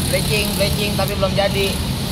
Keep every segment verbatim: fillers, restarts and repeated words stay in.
bleaching, bleaching tapi belum jadi.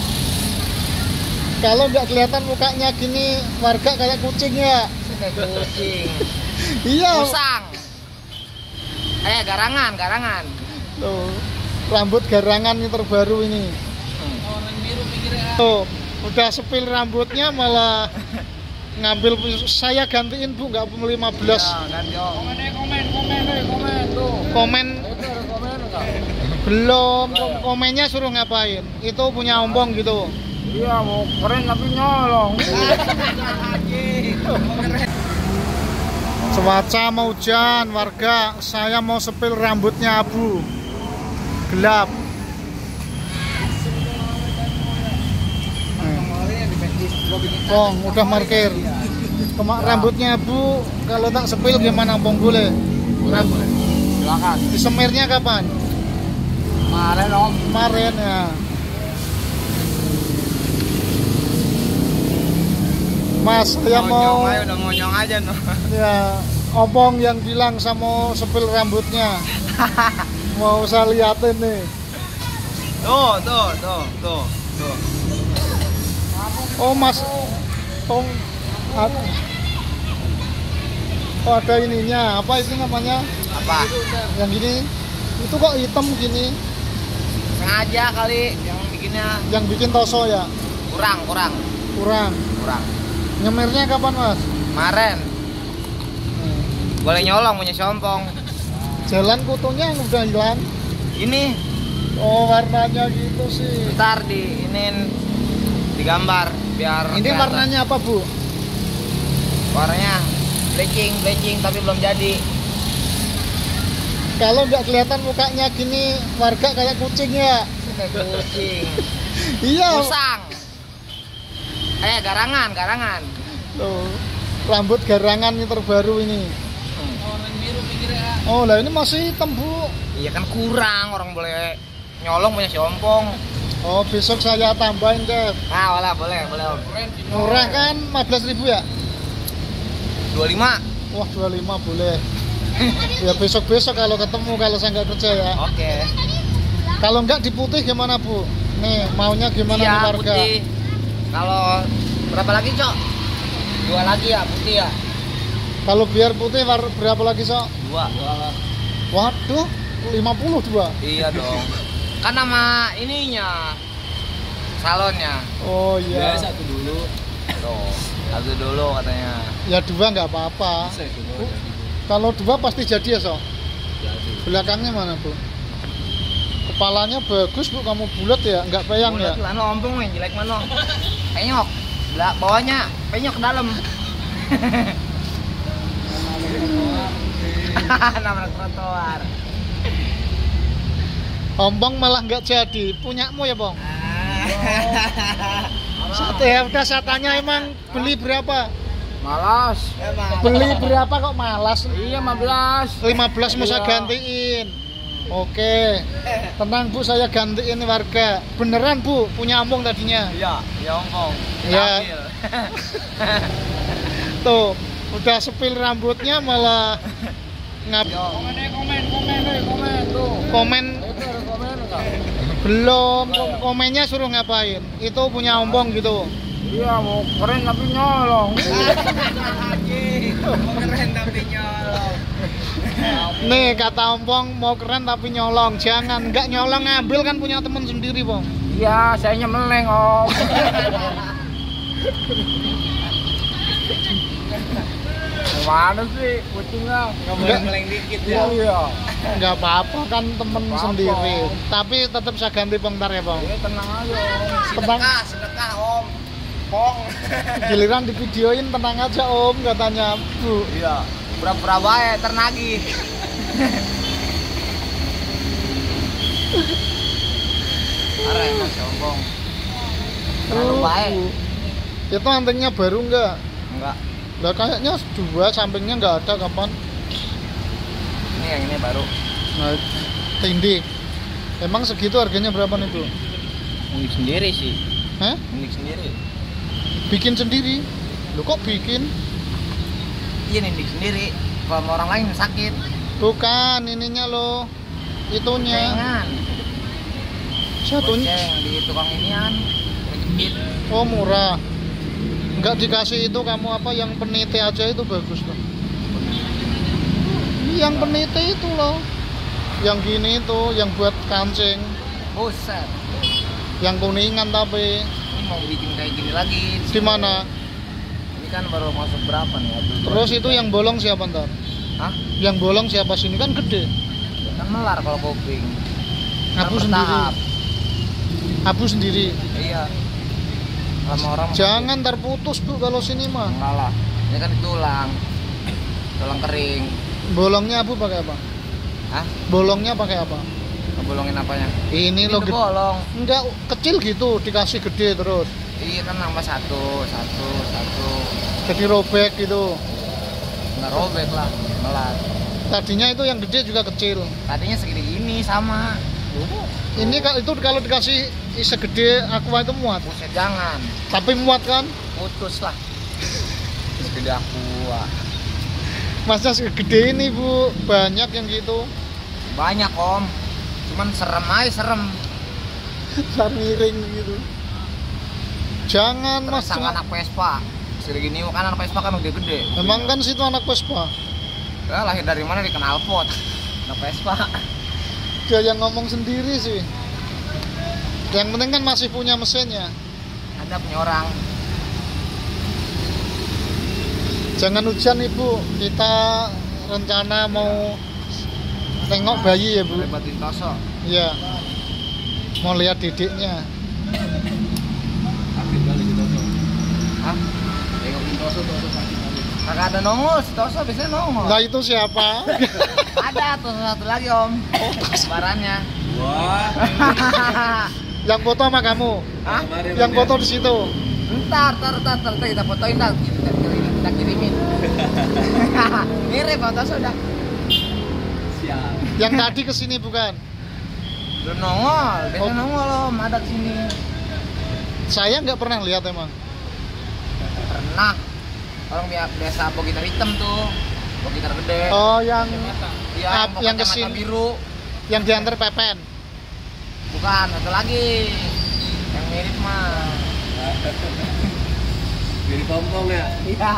Kalau nggak kelihatan mukanya gini, warga kayak kucing ya. Kayak kucing. Iya. Musang. Eh, garangan, garangan. Tuh, rambut garangan yang terbaru ini. Orang biru pikirnya. Tuh, udah sepil rambutnya malah ngambil. Saya gantiin Bu, nggak lima belas. Ya, ganti om. Komen, komen, komen, komen tuh. Komen Itu ada komen enggak? belum. Komennya suruh ngapain? Itu punya ompong gitu. Iya, mau keren tapi nyolong. Cuaca mau hujan, warga. Saya mau sepil rambutnya abu, gelap. Oh, udah markir. Kemak rambutnya abu, kalau tak sepil gimana Bang boleh? Rambut. Silakan. Disemirnya kapan? Kemarin om. Kemarin ya. Mas, saya mau Nyong aja, udah mau nyong aja no. ya opong yang bilang sama sepil rambutnya. Mau saya liatin nih. Tuh, tuh, tuh, tuh, tuh. Oh Mas, tong ad- oh ada ininya, apa itu namanya? Apa? Yang gini, itu kok hitam gini? Sengaja kali yang bikinnya. Yang bikin toso ya? Kurang, kurang, Kurang. kurang. Nyemirnya kapan Mas? Kemarin. Boleh nyolong punya sompong. Jalan kutunya yang udah hilang. Ini Oh warnanya gitu sih. ntar di inin digambar biar Ini kelihatan. warnanya apa Bu? Warnanya bleaching, bleaching tapi belum jadi. Kalau nggak kelihatan mukanya gini, warga kayak kucing ya. Kayak kucing. Iya. Musang. Eh, garangan, garangan. Tuh, rambut garangan yang terbaru ini. Orang biru pikirnya. Oh lah ini masih hitam Bu. Iya kan kurang, orang boleh nyolong punya sompong. Oh besok saya tambahin deh. Nah, wala boleh, boleh om. Murah kan lima belas ribu ya? dua puluh lima. Wah dua puluh lima boleh. Ya besok-besok kalau ketemu, kalau saya nggak kerja ya. Oke. Kalau nggak diputih gimana Bu? Nih maunya gimana nih Iya, warga? putih. Kalau berapa lagi, Cok? Dua lagi ya, putih ya? Kalau biar putih war- berapa lagi Sok? Dua. Waduh, lima puluh dua. Iya dong. Kan nama ininya salonnya. Oh iya. satu dulu. Tuh, satu dulu katanya. Ya dua nggak apa-apa. Kalau dua pasti jadi ya Sok? Jadi. Belakangnya mana Bu? Kepalanya bagus Bu, kamu bulat ya? Nggak peyang ya? Bulat lah, ompong yang jelek mana? Penyok. Belah bawahnya penyok ke dalam. Nama trotoar. Ompong malah nggak jadi, punyamu ya Bang? Satu ya udah saya tanya emang beli berapa? Malas. Beli berapa kok malas? Iya, lima belas. lima belas mau saya Iya. gantiin. Oke, tenang Bu, saya gantiin warga. Beneran Bu, punya ompong tadinya. Iya, ya ompong. Iya. Tuh, udah sepil rambutnya malah ngap. Komen, komen, komen, komen tuh. Komen Itu ada komen enggak? belum. Komennya suruh ngapain? Itu punya ompong gitu. Iya, mau keren tapi nyolong. Mau keren tapi nyolong. Nih kata ompong mau keren tapi nyolong. Jangan, nggak nyolong, ngambil kan punya temen sendiri Bang. Iya, saya nyemeleng om. Gimana sih kucingnya? Nggak boleh meleng dikit ya? Iya. Nggak apa-apa kan temen Apa-apa. sendiri. Tapi tetap saya ganti bentar ya Bang. Ini tenang aja om. Tenang. Sedekah, sedekah om. Pong. Giliran di videoin tenang aja Om, katanya Bu. Iya. Pura-pura bae, ternagih. Parah emang sombong. Terlalu Oh, baik. Bu. Itu antingnya baru nggak? Enggak. Lah kayaknya dua, sampingnya nggak ada kapan? Ini yang ini baru. Nah, tindik. Emang segitu harganya berapa nih Bu? Unik sendiri sih. Hah? Unik sendiri. Bikin sendiri? Lu kok bikin? Iya nindik sendiri. Kalau sama orang lain sakit. Bukan ininya lo, itunya. Pengen. Satunya Goceng di tukang inian, ngejepit. oh murah. Enggak dikasih itu kamu apa yang peniti aja itu bagus loh. Yang peniti itu loh. Yang gini itu yang buat kancing. Buset. Yang kuningan tapi Ini mau bikin kayak gini lagi. di mana? Ini kan baru masuk berapa nih? Aduh, Terus itu yang bolong siapa ntar? Hah? Yang bolong siapa sini kan gede. Kan melar kalau kuping. Aku Kan sendiri. bertahap. Aku sendiri. Iya. Sama orang. Jangan terputus Bu kalau sini mah. Enggak lah. Ini kan tulang. Tulang kering. Bolongnya Abu pakai apa? Hah? Bolongnya pakai apa? Ngebolongin apanya? Ini Ini lo tuh gede. bolong. Enggak kecil gitu dikasih gede terus. Iya kan nambah satu, satu, satu. Jadi robek gitu. Nggak robek lah, melar. Tadinya itu yang gede juga kecil. Tadinya segini ini sama. Ini kalau itu kalau dikasih segede aqua itu muat. Buset jangan, Tapi muat kan? putus lah. Segede aku. Wah. Masa segede ini Bu, banyak yang gitu. Banyak om. Cuman serem aja serem. Sar miring gitu. Jangan Terus Mas. sang anak Vespa. Segede gini kan anak Vespa kan udah gede. Memang kan situ anak Vespa. Ya, lahir dari mana di knalpot. Anak Vespa. Dia yang ngomong sendiri sih. Yang penting kan masih punya mesinnya. Ada punya orang. Jangan hujan Ibu. Kita rencana mau tengok bayi ya Bu. Lebatin Toso. Iya. Mau lihat didiknya. Aktif kali si Toso. Hah? Tengokin Toso, Toso sakit kali. Kagak ada nongol, si Toso biasanya nongol. Nah itu siapa? Ada tuh satu lagi om. Kembarannya. Wah, Yang foto sama kamu? Hah? Yang foto di situ? Ntar, ntar, ntar, ntar, ntar kita fotoin dah. Kita kirimin, kita kirimin. Mirip foto sudah. siap. Yang tadi kesini bukan? Belum nongol, biasa Oh. nongol om, ada di sini. Saya nggak pernah lihat emang. Pernah. Orang biasa, biasa bawa gitar hitam tuh, bawa gitar gede. Oh yang Iya, ah, bawa yang kacamata kesini. biru. yang diantar Pepen. Bukan, satu lagi. Yang mirip mah. Mirip Hongkong ya. Iya.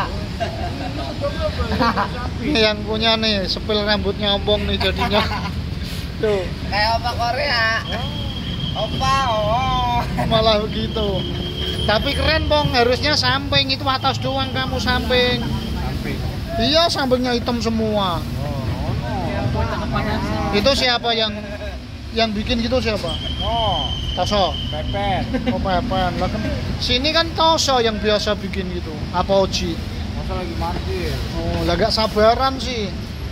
Ini yang punya nih, sepil rambutnya ompong nih jadinya. Tuh, Kayak opa Korea. Opa, oh. malah begitu. Tapi keren Bong, harusnya samping itu atas doang kamu samping. Samping. Iya, sampingnya hitam semua. Itu siapa yang yang bikin gitu siapa? Oh, Toso. Pepen. Oh Pepen. Lah kan sini kan Toso yang biasa bikin gitu. Apa Oji? Masa lagi markir. Oh, lah gak sabaran sih.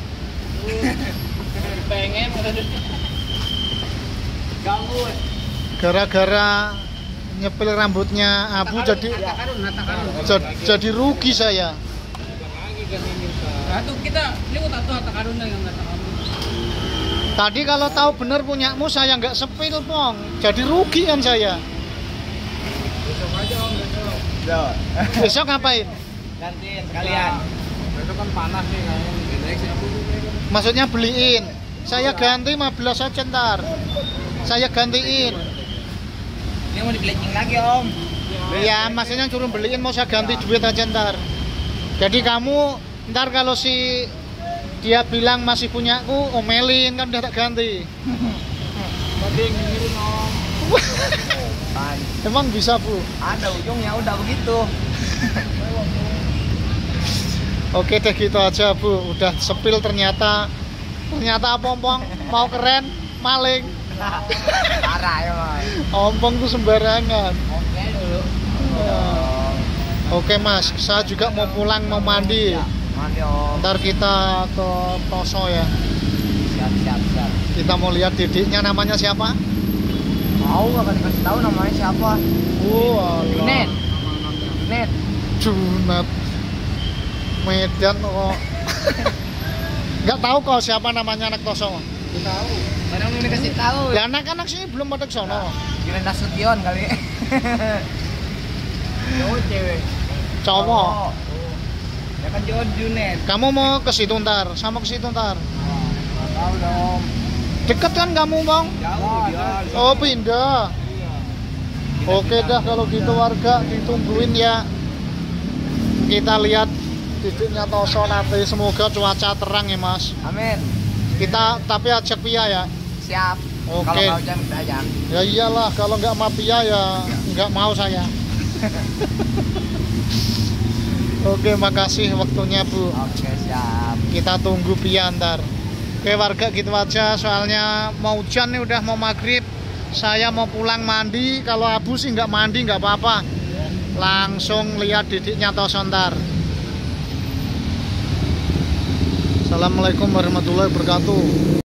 Pengen ganggu. Gara-gara nyepil rambutnya Abu jadi jadi, jadi rugi saya. Nah, tuh kita ini mau tato harta karun yang nggak tahu. Tadi kalau tahu bener punyamu saya nggak sepil Pong. Jadi rugi kan saya. Besok aja om, besok. Ya. Besok ngapain? Gantiin sekalian. Besok kan panas nih kayaknya. Maksudnya beliin. Saya ganti lima belas aja ntar. Saya gantiin. Ini mau di bleaching lagi om. Ya, maksudnya suruh beliin mau saya ganti duit aja ntar. Jadi kamu ntar kalau si dia bilang masih punyaku, omelin kan udah tak ganti. Tadi ngirim om. Emang bisa Bu? Ada ujungnya udah begitu. Oke deh gitu aja Bu. Udah sepil ternyata ternyata ompong mau keren maling. Parah ya mas. Ompong tuh sembarangan. Oke dulu. Oke Mas, saya juga mau pulang mau mandi. Mandi om. Ntar kita ke Toso ya. Siap siap siap. Kita mau lihat didiknya namanya siapa? Mau nggak dikasih tahu namanya siapa? Oh, Net. Net. Junat. Medan kok. Nggak tahu kok siapa namanya anak Toso. Tahu. Kadang belum dikasih tahu. Ya anak-anak sini belum pada ke sono. Kira Nasution kali. Cowok cewek. Cowok. Oh. Ya kan John Junet. Kamu mau ke situ ntar, sama ke situ ntar. Nggak tahu dong. Deket kan kamu bang? Jauh dia. Oh pindah. Oke dah kalau gitu warga ditungguin ya. Kita lihat titiknya Toso nanti, semoga cuaca terang ya mas. Amin. Kita tapi ajak Pia ya. Siap. Oke. Kalau mau jam kita ajak. Ya iyalah kalau nggak mau Pia ya nggak mau saya. Oke makasih waktunya Bu. Oke siap. Kita tunggu Pia ntar. Oke warga gitu aja soalnya mau hujan nih udah mau maghrib. Saya mau pulang mandi. Kalau Abu sih nggak mandi nggak apa-apa. Langsung lihat didiknya Toso ntar. Assalamualaikum warahmatullahi wabarakatuh.